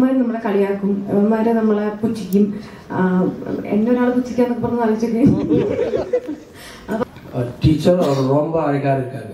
നമ്മളെ കളിയാക്കും, ഇവന്മാരെ നമ്മളെ പുച്ഛിക്കും. എന്നെ ഒരാൾ പുച്ഛിക്കാന്നൊക്കെ പറഞ്ഞ് ആലോചിച്ചൊക്കെ ടീച്ചർ ரொம்ப அழகா இருக்காங்க.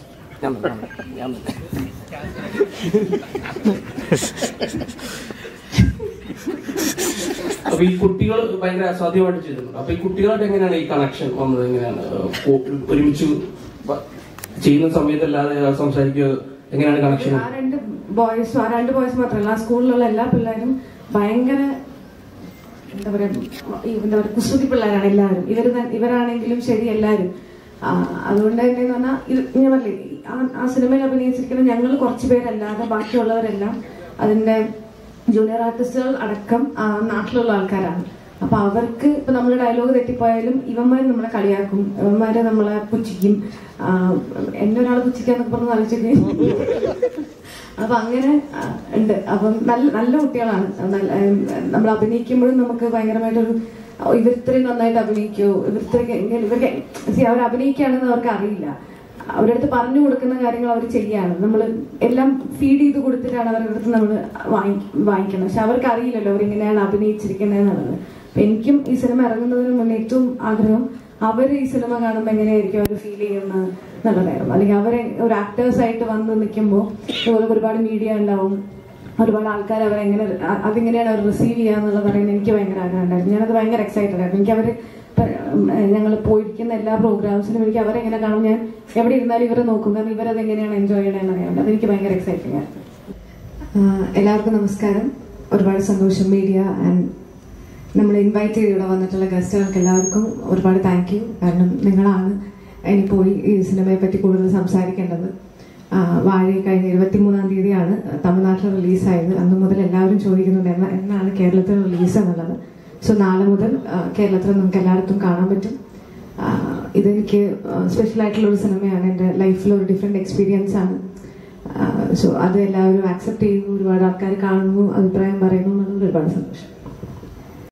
അപ്പൊ ഈ കുട്ടികൾ ഭയങ്കര അസാധ്യമായിട്ട് ചെയ്തിട്ടുണ്ട്. അപ്പൊ ഈ കുട്ടികളായിട്ട് എങ്ങനെയാണ് ഈ കണക്ഷൻ വന്നത്? എങ്ങനെയാണ് ഒരുമിച്ച് ചെയ്യുന്ന സമയത്തല്ലാതെ സംസാരിക്കുക? എങ്ങനെയാണ് കണക്ഷൻ? ആ രണ്ട് ബോയ്സ് മാത്രമല്ല, ആ സ്കൂളിലുള്ള എല്ലാ പിള്ളേരും ഭയങ്കര എന്താ പറയാ കുസൃതി പിള്ളേരാണ് എല്ലാവരും. ഇവരാണെങ്കിലും ശരി എല്ലാവരും. അതുകൊണ്ട് തന്നെ പറഞ്ഞാൽ ഞാൻ പറഞ്ഞില്ലേ, ആ സിനിമയിൽ അഭിനയിച്ചിരിക്കുന്ന ഞങ്ങൾ കുറച്ച് പേരല്ലാതെ ബാക്കിയുള്ളവരെല്ലാം അതിന്റെ ജൂനിയർ ആർട്ടിസ്റ്റുകൾ അടക്കം നാട്ടിലുള്ള ആൾക്കാരാണ്. അപ്പൊ അവർക്ക് ഇപ്പൊ നമ്മള് ഡയലോഗ് തെറ്റിപ്പോയാലും ഇവന്മാര് നമ്മളെ കളിയാക്കും, ഇവന്മാരെ നമ്മളെ പുച്ഛിക്കും. എന്നെ ഒരാൾ പുച്ഛിക്കാന്നൊക്കെ പറഞ്ഞ് ആലോചിച്ചൊക്കെ അപ്പൊ അങ്ങനെ ഉണ്ട്. അപ്പം നല്ല കുട്ടികളാണ്. നമ്മൾ അഭിനയിക്കുമ്പോഴും നമുക്ക് ഭയങ്കരമായിട്ടൊരു ഇവരിത്രയും നന്നായിട്ട് അഭിനയിക്കോ, ഇവർക്ക് അവർ അഭിനയിക്കുകയാണെന്ന് അവർക്ക് അറിയില്ല. അവരുടെ അടുത്ത് പറഞ്ഞു കൊടുക്കുന്ന കാര്യങ്ങൾ അവർ ചെയ്യാണ്. നമ്മൾ എല്ലാം ഫീഡ് ചെയ്ത് കൊടുത്തിട്ടാണ് അവരുടെ അടുത്ത് നമ്മൾ വാങ്ങിക്കുന്നത്. പക്ഷെ അവർക്ക് അറിയില്ലല്ലോ അവരിങ്ങനെയാണ് അഭിനയിച്ചിരിക്കുന്നത് എന്നുള്ളത്. അപ്പൊ എനിക്കും ഈ സിനിമ ഇറങ്ങുന്നതിന് മുന്നേ ഏറ്റവും ആഗ്രഹം അവർ ഈ സിനിമ കാണുമ്പോൾ എങ്ങനെയായിരിക്കും അവർ ഫീൽ ചെയ്യുന്നത് എന്നുള്ളതായിരുന്നു. അല്ലെങ്കിൽ അവരെ ഒരു ആക്ടേഴ്സായിട്ട് വന്ന് നിൽക്കുമ്പോൾ ഇതുപോലെ ഒരുപാട് മീഡിയ ഉണ്ടാവും, ഒരുപാട് ആൾക്കാർ അവരെങ്ങനെ അതെങ്ങനെയാണ് അവർ റിസീവ് ചെയ്യുക എന്നുള്ളത് പറയുന്നത് എനിക്ക് ഭയങ്കര ആഗ്രഹം ഉണ്ടായിരുന്നു. ഞാനത് ഭയങ്കര എക്സൈറ്റഡ് ആയിരുന്നു. എനിക്ക് അവർ ഞങ്ങൾ പോയിരിക്കുന്ന എല്ലാ പ്രോഗ്രാംസിനും എനിക്ക് അവരെങ്ങനെ കാണും, ഞാൻ എവിടെ ഇരുന്നാലും ഇവരെ നോക്കും, കാരണം ഇവരതെങ്ങനെയാണ് എൻജോയ് ചെയ്യണമെന്ന് അറിയാറുണ്ട്. അതെനിക്ക് ഭയങ്കര എക്സൈറ്റിംഗ് ആയിരുന്നു. എല്ലാവർക്കും നമസ്കാരം. ഒരുപാട് സന്തോഷം മീഡിയ ആൻഡ് നമ്മൾ ഇൻവൈറ്റ് ചെയ്ത് ഇവിടെ വന്നിട്ടുള്ള ഗസ്റ്റുകൾക്ക് എല്ലാവർക്കും ഒരുപാട് താങ്ക് യു. കാരണം നിങ്ങളാണ് ഇനി പോയി ഈ സിനിമയെ പറ്റി കൂടുതൽ സംസാരിക്കേണ്ടത്. വാഴ കഴിഞ്ഞ 23-ാം തീയതിയാണ് തമിഴ്നാട്ടിൽ റിലീസായത്. അന്ന് മുതൽ എല്ലാവരും ചോദിക്കുന്നുണ്ട് എന്നാണ് കേരളത്തിൽ റിലീസ് എന്നുള്ളത്. സോ നാളെ മുതൽ കേരളത്തിൽ നമുക്ക് എല്ലായിടത്തും കാണാൻ പറ്റും. ഇതെനിക്ക് സ്പെഷ്യൽ ആയിട്ടുള്ള ഒരു സിനിമയാണ്. എൻ്റെ ലൈഫിൽ ഒരു ഡിഫറെന്റ് എക്സ്പീരിയൻസ് ആണ്. സോ അത് എല്ലാവരും ആക്സെപ്റ്റ് ചെയ്യുന്നു, ഒരുപാട് ആൾക്കാർ കാണുന്നു, അഭിപ്രായം പറയുന്നു എന്നുള്ളത് ഒരുപാട് സന്തോഷം.